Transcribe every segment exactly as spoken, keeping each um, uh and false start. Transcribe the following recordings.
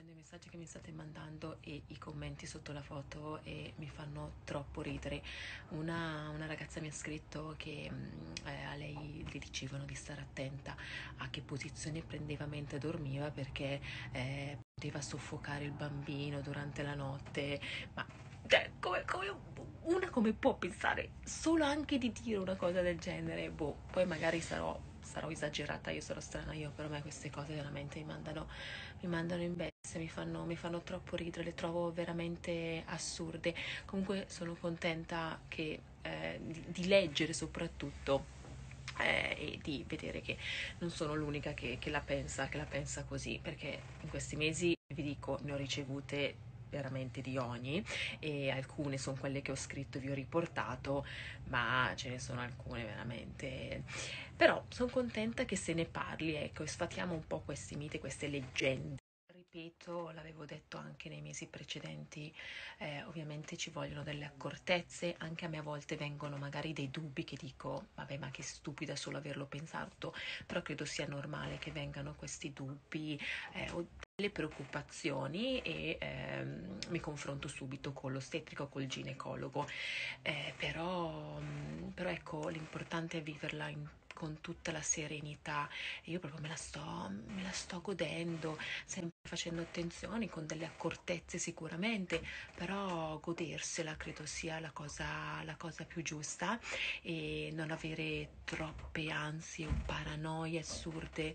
leggendo i messaggi che mi state mandando e i commenti sotto la foto e mi fanno troppo ridere. Una, una ragazza mi ha scritto che mh, eh, a lei le dicevano di stare attenta a che posizione prendeva mentre dormiva perché eh, poteva soffocare il bambino durante la notte. Ma cioè, come, come una come può pensare solo anche di dire una cosa del genere? Boh, poi magari sarò, sarò esagerata, io sarò strana io, per me queste cose veramente mi mandano, mi mandano in bestia, mi fanno, mi fanno troppo ridere, le trovo veramente assurde. Comunque sono contenta che, eh, di, di leggere soprattutto eh, e di vedere che non sono l'unica che, che la pensa, che la pensa così, perché in questi mesi vi dico ne ho ricevute veramente di ogni e alcune sono quelle che ho scritto e vi ho riportato, ma ce ne sono alcune veramente. Però sono contenta che se ne parli, ecco, e sfatiamo un po' questi miti, queste leggende. Ripeto, l'avevo detto anche nei mesi precedenti, eh, ovviamente ci vogliono delle accortezze, anche a me a volte vengono magari dei dubbi che dico, vabbè ma che stupida solo averlo pensato, però credo sia normale che vengano questi dubbi eh, o delle preoccupazioni e ehm, mi confronto subito con l'ostetrico, col ginecologo, eh, però, mm, però ecco l'importante è viverla in- con tutta la serenità e io proprio me la sto, me la sto godendo, sempre facendo attenzione, con delle accortezze sicuramente, però godersela credo sia la cosa, la cosa più giusta e non avere troppe ansie o paranoie assurde,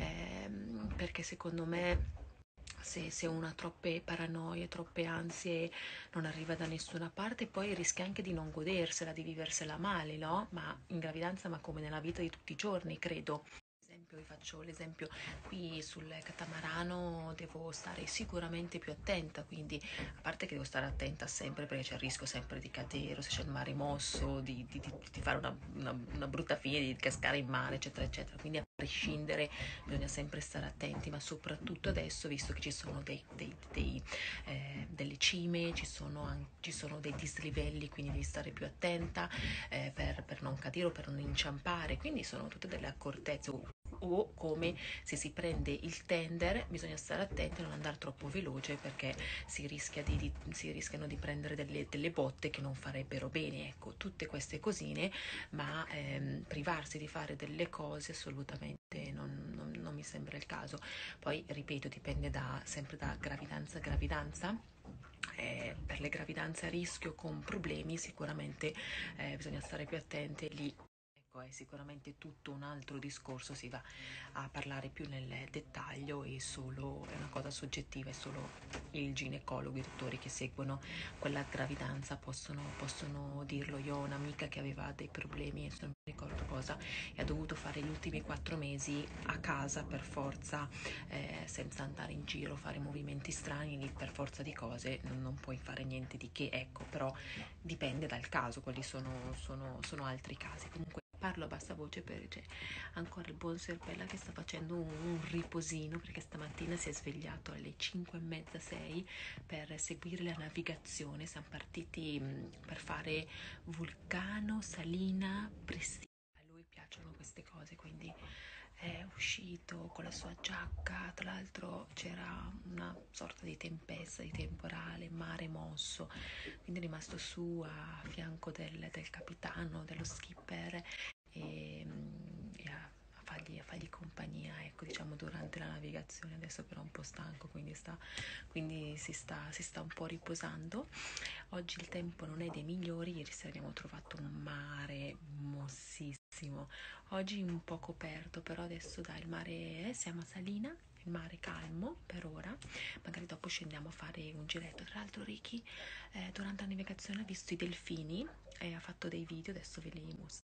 ehm, perché secondo me se, se uno ha troppe paranoie, troppe ansie, non arriva da nessuna parte, poi rischia anche di non godersela, di viversela male, no? Ma in gravidanza, ma come nella vita di tutti i giorni, credo. Esempio, vi faccio l'esempio qui sul catamarano devo stare sicuramente più attenta, quindi a parte che devo stare attenta sempre perché c'è il rischio sempre di cadere, o se c'è il mare mosso, di, di, di, di fare una, una, una brutta fine, di cascare in mare, eccetera, eccetera. Quindi a prescindere bisogna sempre stare attenti, ma soprattutto adesso, visto che ci sono dei, dei, dei, eh, delle cime, ci sono, anche, ci sono dei dislivelli, quindi devi stare più attenta eh, per, per non cadere o per non inciampare, quindi sono tutte delle accortezze o come se si prende il tender bisogna stare attenti a non andare troppo veloce perché si, rischia di, di, si rischiano di prendere delle, delle botte che non farebbero bene, ecco, tutte queste cosine, ma ehm, privarsi di fare delle cose assolutamente non, non, non mi sembra il caso. Poi ripeto, dipende da, sempre da gravidanza a gravidanza. Eh, per le gravidanze a rischio con problemi sicuramente eh, bisogna stare più attenti lì. Ecco, è sicuramente tutto un altro discorso, si va a parlare più nel dettaglio e solo è una cosa soggettiva, è solo il ginecologo, i dottori che seguono quella gravidanza possono, possono dirlo. Io ho un'amica che aveva dei problemi, adesso non mi ricordo cosa, e ha dovuto fare gli ultimi quattro mesi a casa per forza, eh, senza andare in giro, fare movimenti strani, lì per forza di cose non, non puoi fare niente di che, ecco, però dipende dal caso, quelli sono, sono, sono altri casi. Comunque parlo a bassa voce perché c'è ancora il buon Serpella che sta facendo un, un riposino perché stamattina si è svegliato alle cinque e mezza, sei per seguire la navigazione. Siamo partiti mh, per fare Vulcano, Salina, Prestina. A lui piacciono queste cose, quindi è uscito con la sua giacca, tra l'altro c'era una sorta di tempesta, di temporale, mare mosso, quindi è rimasto su a fianco del, del capitano, dello skipper e, e a, a, fargli, a fargli compagnia, ecco, diciamo durante la navigazione. Adesso però è un po' stanco, quindi, sta, quindi si, sta, si sta un po' riposando. Oggi il tempo non è dei migliori, ieri sera abbiamo trovato un mare mossissimo, oggi un po' coperto, però adesso dai, il mare è, siamo a Salina, il mare calmo per ora, magari dopo scendiamo a fare un giretto. Tra l'altro Ricky eh, durante la navigazione ha visto i delfini e ha fatto dei video, adesso ve li mostro.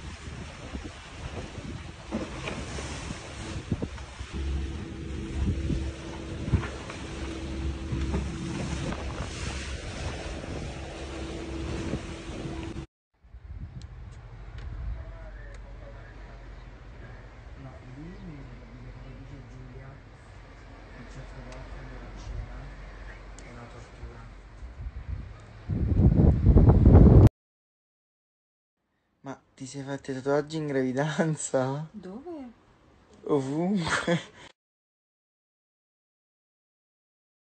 No, lì mi dice come dice Giulia, che certe volte andare a cena è una tortura. Ma ti sei fatti i tatuaggi in gravidanza? Dove? Ovunque.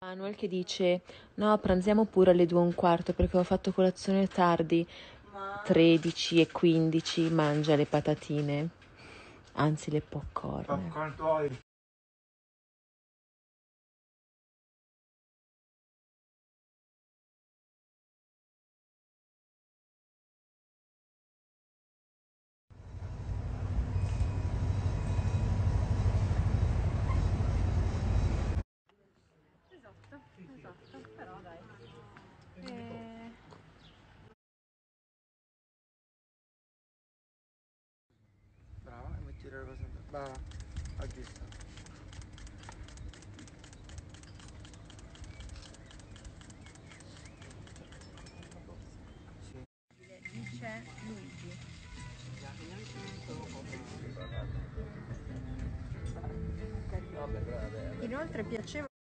Manuel che dice no, pranziamo pure alle due e un quarto perché ho fatto colazione tardi. tredici e quindici mangia le patatine, anzi le popcorn. Popcorn tuoi. Esatto, esatto, però dai. Eh, Brava, e metti le cose. Brava, ha visto. Sì. dice Luigi. Inoltre piaceva